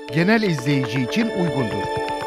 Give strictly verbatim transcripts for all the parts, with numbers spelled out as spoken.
genel izleyici için uygundur.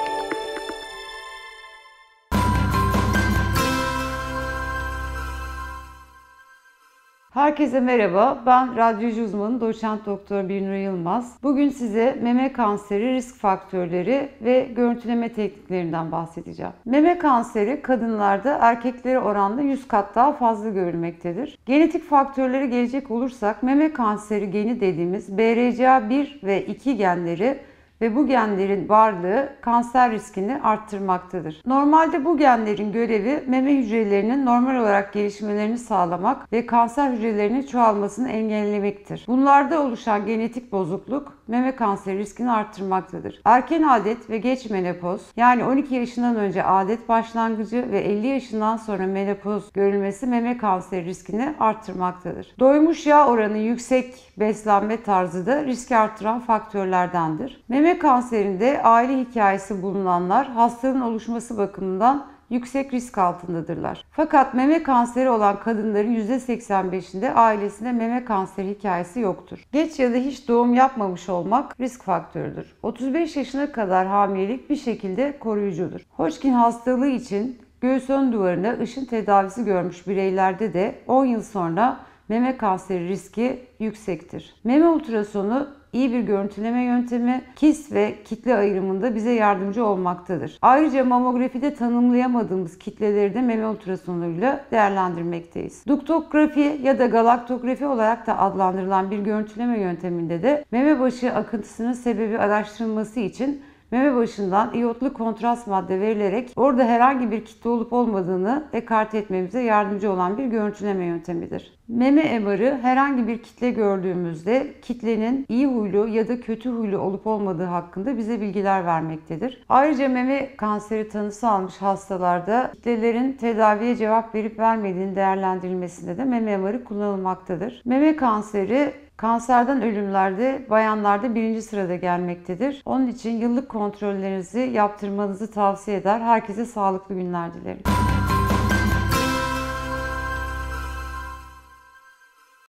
Herkese merhaba, ben radyoloji uzmanı doçent doktor Birnur Yılmaz. Bugün size meme kanseri risk faktörleri ve görüntüleme tekniklerinden bahsedeceğim. Meme kanseri kadınlarda erkeklere oranla yüz kat daha fazla görülmektedir. Genetik faktörlere gelecek olursak meme kanseri geni dediğimiz B R C A bir ve iki genleri ve bu genlerin varlığı kanser riskini arttırmaktadır. Normalde bu genlerin görevi meme hücrelerinin normal olarak gelişmelerini sağlamak ve kanser hücrelerinin çoğalmasını engellemektir. Bunlarda oluşan genetik bozukluk meme kanseri riskini arttırmaktadır. Erken adet ve geç menopoz, yani on iki yaşından önce adet başlangıcı ve elli yaşından sonra menopoz görülmesi meme kanseri riskini arttırmaktadır. Doymuş yağ oranı yüksek beslenme tarzı da riski arttıran faktörlerdendir. Meme kanserinde aile hikayesi bulunanlar hastalığın oluşması bakımından yüksek risk altındadırlar. Fakat meme kanseri olan kadınların yüzde seksen beşinde ailesinde meme kanseri hikayesi yoktur. Geç ya da hiç doğum yapmamış olmak risk faktörüdür. otuz beş yaşına kadar hamilelik bir şekilde koruyucudur. Hodgkin hastalığı için göğüs ön duvarına ışın tedavisi görmüş bireylerde de on yıl sonra meme kanseri riski yüksektir. Meme ultrasonu iyi bir görüntüleme yöntemi, kist ve kitle ayrımında bize yardımcı olmaktadır. Ayrıca mamografide tanımlayamadığımız kitleleri de meme ultrasonuyla değerlendirmekteyiz. Duktografi ya da galaktografi olarak da adlandırılan bir görüntüleme yönteminde de meme başı akıntısının sebebi araştırılması için meme başından iyotlu kontrast madde verilerek orada herhangi bir kitle olup olmadığını ekarte etmemize yardımcı olan bir görüntüleme yöntemidir. Meme M R'ı herhangi bir kitle gördüğümüzde kitlenin iyi huylu ya da kötü huylu olup olmadığı hakkında bize bilgiler vermektedir. Ayrıca meme kanseri tanısı almış hastalarda kitlelerin tedaviye cevap verip vermediğini değerlendirilmesinde de meme M R'ı kullanılmaktadır. Meme kanseri kanserden ölümlerde bayanlarda birinci sırada gelmektedir. Onun için yıllık kontrollerinizi yaptırmanızı tavsiye eder. Herkese sağlıklı günler dilerim.